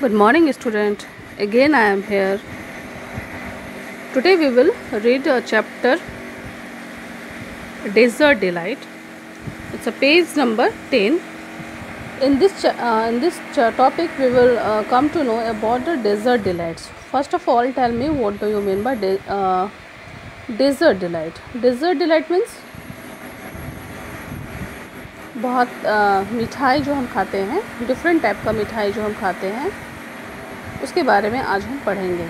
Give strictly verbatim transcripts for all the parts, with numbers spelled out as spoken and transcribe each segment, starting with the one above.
Good morning, student. Again, I am here. Today, we will read a chapter Dessert Delight. It's a page number ten. In this cha- uh, in this cha- topic, we will uh, come to know about the dessert delights. First of all, tell me what do you mean by de- uh, dessert delight? Dessert delight means बहुत मिठाई जो हम खाते हैं, different type का मिठाई जो हम खाते हैं, उसके बारे में आज हम पढ़ेंगे.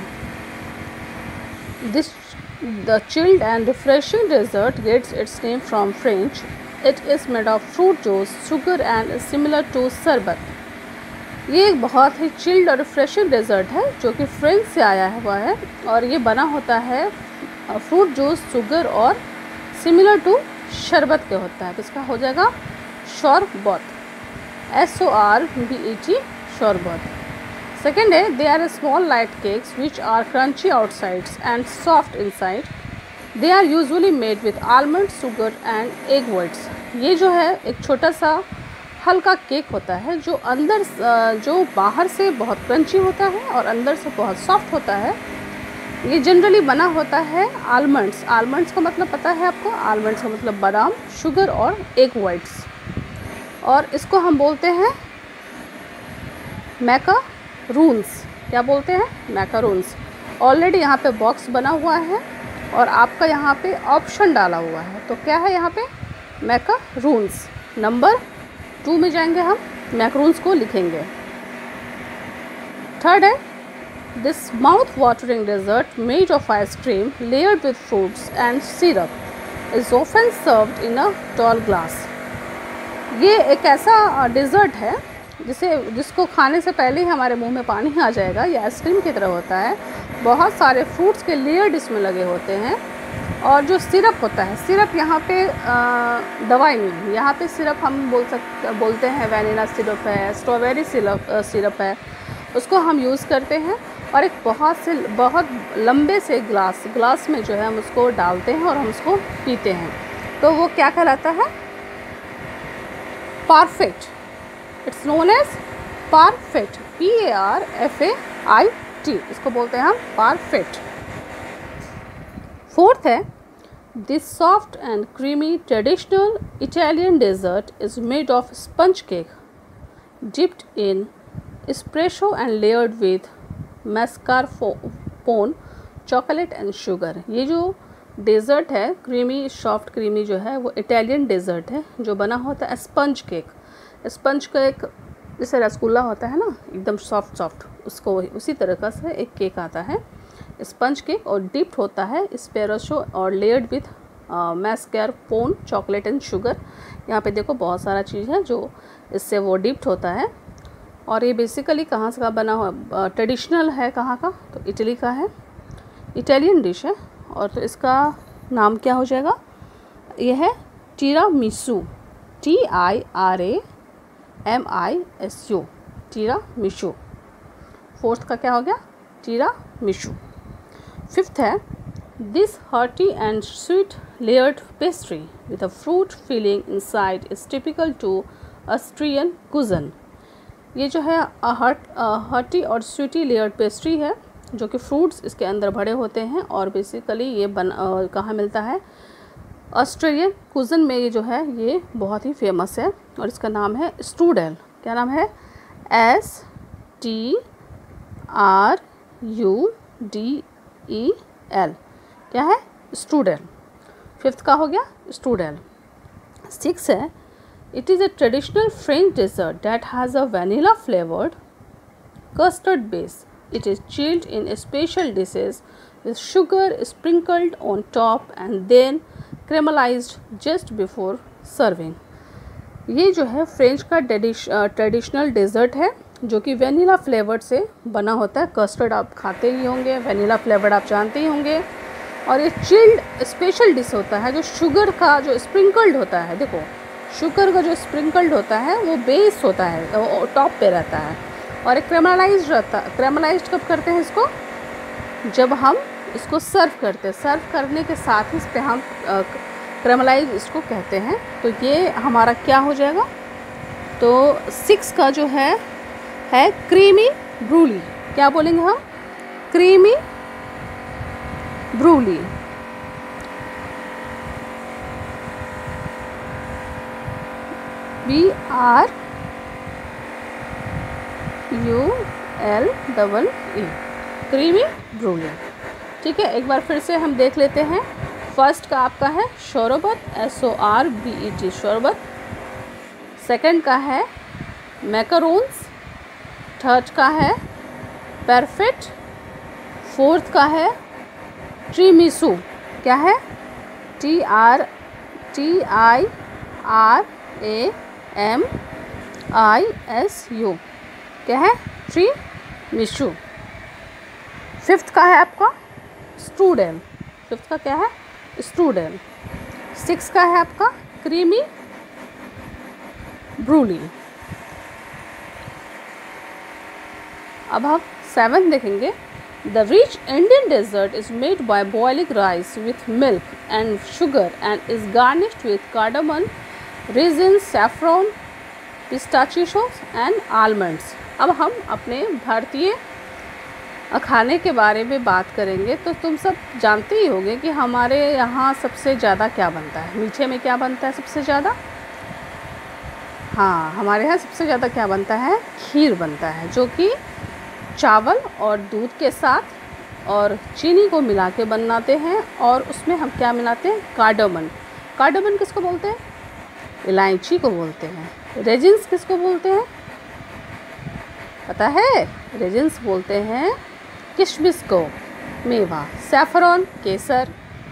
This the chilled and refreshing dessert gets its name from French. It is made of fruit juice, sugar and similar to sharbat. ये एक बहुत ही चिल्ड और रिफ्रेशिंग डेजर्ट है जो कि फ्रेंच से आया हुआ है और ये बना होता है फ्रूट जूस, शुगर और सिमिलर टू शरबत के होता है. तो इसका हो जाएगा sorbet, S O R B E T, sorbet. Second है they are small light cakes which are crunchy outsides and soft inside. They are usually made with almond, sugar and egg whites. ये जो है एक छोटा सा हल्का cake होता है जो अंदर जो बाहर से बहुत क्रंची होता है और अंदर से बहुत सॉफ्ट होता है. ये जनरली बना होता है आलमंड्स. आलमंड्स का मतलब पता है आपको? आलमंड्स का मतलब बादाम, शुगर और एग वाइट्स. और इसको हम बोलते हैं मैकारून्स. क्या बोलते हैं? मैकारून्स. ऑलरेडी यहाँ पे बॉक्स बना हुआ है और आपका यहाँ पे ऑप्शन डाला हुआ है. तो क्या है यहाँ पे? मैकारून्स. नंबर टू में जाएंगे हम, मैकारून्स को लिखेंगे. थर्ड है this mouth watering dessert made of ice cream layered with fruits and syrup is often served in a tall glass. ये एक ऐसा डेजर्ट है जिसे जिसको खाने से पहले ही हमारे मुंह में पानी आ जाएगा. ये आइसक्रीम की तरह होता है. बहुत सारे फ्रूट्स के लेयर्ड इसमें लगे होते हैं और जो सिरप होता है, सिरप यहाँ पे दवाई नहीं, यहाँ पे सिरप हम बोल सकते बोलते हैं वैनिला सिरप है, स्ट्रॉबेरी सिरप सिरप है, उसको हम यूज़ करते हैं. और एक बहुत से बहुत लंबे से ग्लास ग्लास में जो है हम उसको डालते हैं और हम उसको पीते हैं. तो वो क्या कहलाता है? Parfait. It's known as parfait, P A R F A I T. इसको बोलते हैं हम परफेक्ट. फोर्थ है this soft and creamy traditional Italian dessert is made of sponge cake dipped in espresso and layered with mascarpone, chocolate and sugar. ये जो dessert है creamy soft creamy जो है वो इटालियन डेज़र्ट है जो बना होता है स्पंज केक. स्पंज केक जैसे रसगुल्ला होता है ना, एकदम सॉफ्ट सॉफ्ट, उसको उसी तरह का से एक केक आता है स्पंज केक और डिप्ड होता है एस्प्रेसो और layered with mascarpone, chocolate and sugar. यहाँ पे देखो बहुत सारा चीज़ है जो इससे वो डिप्ड होता है. और ये बेसिकली कहाँ से का बना हुआ? ट्रेडिशनल है कहाँ का? तो इटली का है, इटालियन डिश है. और तो इसका नाम क्या हो जाएगा? यह है tiramisu, T I R A M I S U, tiramisu. फोर्थ का क्या हो गया? टीरामिसू. फिफ्थ है this hottie and sweet layered pastry with a fruit filling inside is typical to Austrian cuisine. ये जो है हॉटी और स्वीटी लेयर्ड पेस्ट्री है जो कि फ्रूट्स इसके अंदर भरे होते हैं और बेसिकली ये बन आ, कहाँ मिलता है? ऑस्ट्रेलियन कुजन में ये जो है ये बहुत ही फेमस है और इसका नाम है स्ट्रूडेल. क्या नाम है? S T R U D E L. क्या है? स्ट्रूडेल. फिफ्थ का हो गया स्ट्रूडेल. सिक्स है it is a traditional French dessert that has a vanilla flavoured custard base. It is chilled in special dishes with sugar sprinkled on top and then caramelized just before serving. ये जो है French का traditional desert है जो कि vanilla flavoured से बना होता है. कस्टर्ड आप खाते ही होंगे, वेनिला फ्लेवर्ड आप जानते ही होंगे. और ये चिल्ड स्पेशल डिश होता है जो शुगर का जो स्प्रिंकल्ड होता है. देखो शुगर का जो स्प्रिंकल्ड होता है वो बेस होता है, वो टॉप पे रहता है और एक क्रेमलाइज्ड रहता है. क्रेमलाइज्ड कब करते हैं इसको? जब हम इसको सर्व करते हैं. सर्व करने के साथ ही इस पर हम क्रेमलाइज इसको कहते हैं. तो ये हमारा क्या हो जाएगा? तो सिक्स का जो है है क्रीमी ब्रूली। क्या बोलेंगे हम? Creme brulee. B R U L double E, creme brulee. ठीक है, एक बार फिर से हम देख लेते हैं। फर्स्ट का आपका है sorbet, S O R B E T, sorbet. Second का है मैकरोन्स। थर्ड का है परफेक्ट। फोर्थ का है ट्रीमिसू। क्या है? T R T I R A M I S U. क्या है? ट्रीमिसू। फिफ्थ का है आपका स्ट्रूडेल। फिफ्थ का क्या है? स्ट्रूडेल। सिक्स का है आपका क्रीमी ब्रूली। अब हम सेवन देखेंगे। The rich Indian dessert is made by boiling rice with milk and sugar and is garnished with cardamom, raisin, saffron, pistachios and almonds. अब हम अपने भारतीय खाने के बारे में बात करेंगे। तो तुम सब जानते ही होंगे कि हमारे यहाँ सबसे ज़्यादा क्या बनता है। मीठे में क्या बनता है सबसे ज़्यादा? हाँ, हमारे यहाँ सबसे ज़्यादा क्या बनता है? खीर बनता है, जो कि चावल और दूध के साथ और चीनी को मिला के बनाते हैं। और उसमें हम क्या मिलाते हैं? कार्डमन। कार्डमन किसको बोलते हैं? इलायची को बोलते हैं। रेजिन्स किसको बोलते हैं? पता है? रेजिन्स बोलते हैं किशमिश को, मेवा। सैफरॉन केसर।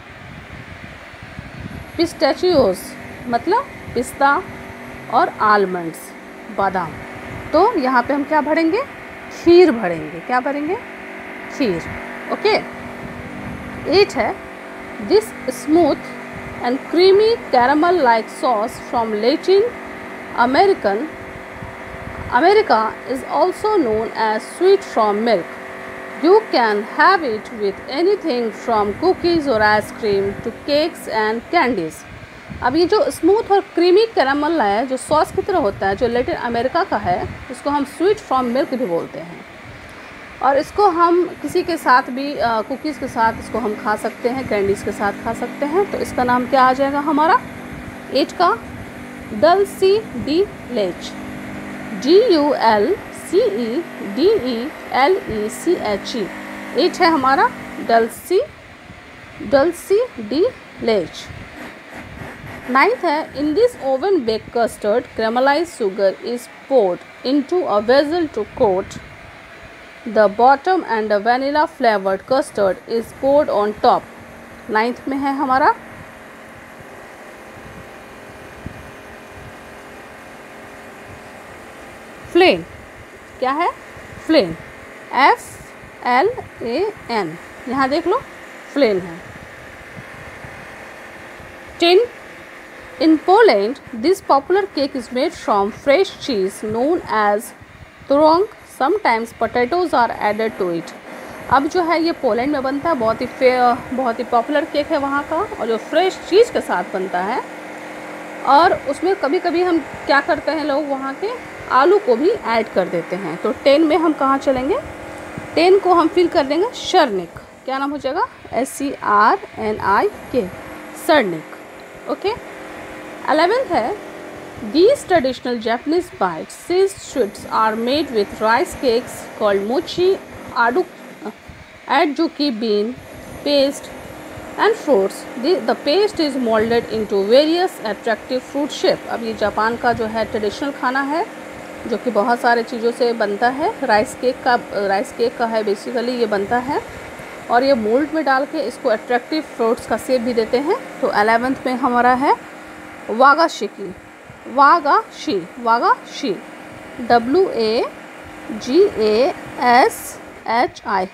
पिस्ताचियोस मतलब पिस्ता, और आलमंड्स बादाम। तो यहाँ पे हम क्या भरेंगे? खीर भरेंगे। क्या भरेंगे? खीर। ओके। एट है this smooth and creamy caramel like sauce from Latin American America is also known as sweet from milk. You can have it with anything from cookies or ice cream to cakes and candies. अब ये जो smooth और creamy caramel है, जो sauce की तरह होता है, जो लैटिन अमेरिका का है, इसको हम स्वीट फ्रॉम मिल्क भी बोलते हैं। और इसको हम किसी के साथ भी, कुकीज़ के साथ इसको हम खा सकते हैं, कैंडीज़ के साथ खा सकते हैं। तो इसका नाम क्या आ जाएगा हमारा? एट का dulce de leche, D U L C E D E L E C H E. Eight है हमारा dulce dulce de leche. Ninth है in this oven bake custard caramelise sugar is poured into a vessel to coat the bottom and the vanilla flavoured custard is poured on top. Ninth में है हमारा flan. क्या है? Flan, F L A N. यहाँ देख लो, flan है। Ten in Poland this popular cake is made from fresh cheese known as twarog. Sometimes potatoes are added to it. अब जो है ये पोलैंड में बनता है, बहुत ही बहुत ही पॉपुलर केक है वहाँ का, और जो फ्रेश चीज़ के साथ बनता है। और उसमें कभी कभी हम क्या करते हैं लोग, वहाँ के आलू को भी ऐड कर देते हैं। तो टेन में हम कहाँ चलेंगे? टेन को हम फिल कर देंगे शर्निक। क्या नाम हो जाएगा? S C R N I K, sernik. Okay. Eleventh है these traditional Japanese bites sized sweets are made with rice cakes called mochi, आडू adzuki bean paste and fruits. The, the paste is molded into various attractive fruit shape. अब ये Japan का जो है traditional खाना है, जो कि बहुत सारे चीज़ों से बनता है। राइस केक का राइस केक का है बेसिकली, ये बनता है। और ये मोल्ड में डाल के इसको अट्रैक्टिव फ्रूट्स का शेप भी देते हैं। तो एलेवेंथ में हमारा है वागाशिकी, wagashi, wagashi, W A G A S H I.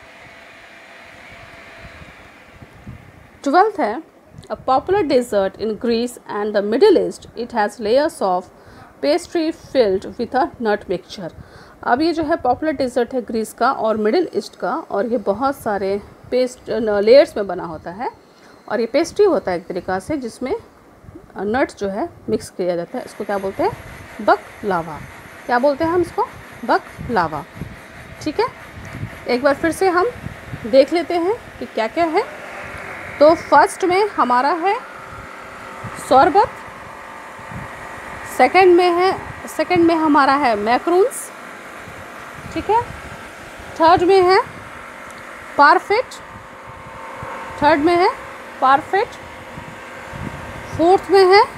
Twelfth है a popular dessert in Greece and the Middle East. It has layers of pastry filled with a nut mixture. अब ये जो है पॉपुलर डेजर्ट है Greece का और middle east का, और ये बहुत सारे पेस्ट लेयर्स में बना होता है। और ये पेस्ट्री होता है एक तरीक़ा से, जिसमें नट्स जो है मिक्स किया जाता है। इसको क्या बोलते हैं? बक लावा। क्या बोलते हैं हम इसको? बक लावा। ठीक है, एक बार फिर से हम देख लेते हैं कि क्या क्या है। तो फर्स्ट में हमारा है शरबत, सेकंड में है सेकंड में हमारा है मैक्रून्स, ठीक है, थर्ड में है पारफेट, थर्ड में है पारफेट, फोर्थ में है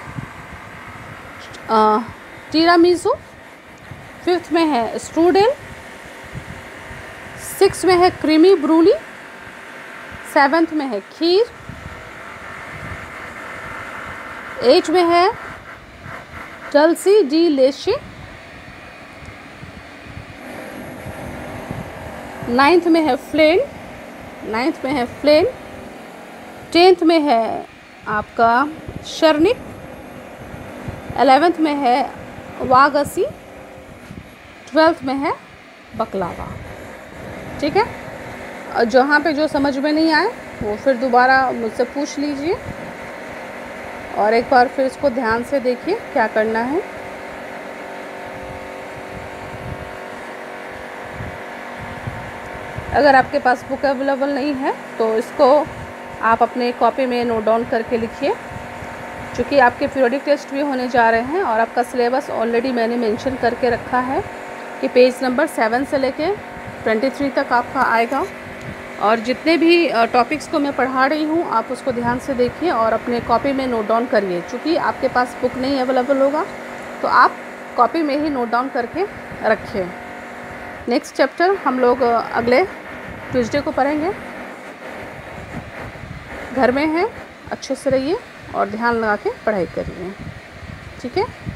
टीरामिसू, फिफ्थ में है स्ट्रूडेल, सिक्स में है क्रीमी ब्रूली, सेवेंथ में है खीर, एट में है डल्सी डी लेशे, नाइन्थ में है फ्लेन नाइन्थ में है फ्लेन, टेंथ में है आपका शर्निक, एलेवेंथ में है वागसी, ट्वेल्थ में है बकलावा। ठीक है, और जहाँ पे जो समझ में नहीं आए वो फिर दोबारा मुझसे पूछ लीजिए और एक बार फिर इसको ध्यान से देखिए क्या करना है। अगर आपके पास बुक अवेलेबल नहीं है तो इसको आप अपने कॉपी में नोट डाउन करके लिखिए, क्योंकि आपके पीरियोडिक टेस्ट भी होने जा रहे हैं और आपका सिलेबस ऑलरेडी मैंने मेंशन करके रखा है कि पेज नंबर सेवन से लेके ट्वेंटी थ्री तक आपका आएगा। और जितने भी टॉपिक्स को मैं पढ़ा रही हूँ आप उसको ध्यान से देखिए और अपने कॉपी में नोट डाउन करिए। चूँकि आपके पास बुक नहीं अवेलेबल होगा तो आप कॉपी में ही नोट डाउन करके रखिए। नेक्स्ट चैप्टर हम लोग अगले ट्यूसडे को पढ़ेंगे। घर में हैं, अच्छे से रहिए और ध्यान लगा के पढ़ाई करिए। ठीक है।